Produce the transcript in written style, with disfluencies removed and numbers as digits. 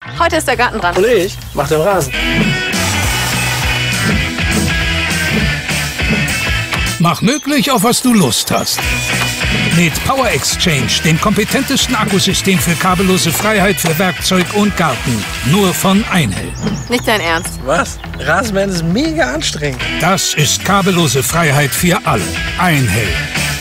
Heute ist der Garten dran. Und ich mach den Rasen. Mach möglich, auf was du Lust hast. Mit Power Exchange, dem kompetentesten Akkusystem für kabellose Freiheit für Werkzeug und Garten. Nur von Einhell. Nicht dein Ernst. Was? Rasenmähen ist mega anstrengend. Das ist kabellose Freiheit für alle. Einhell.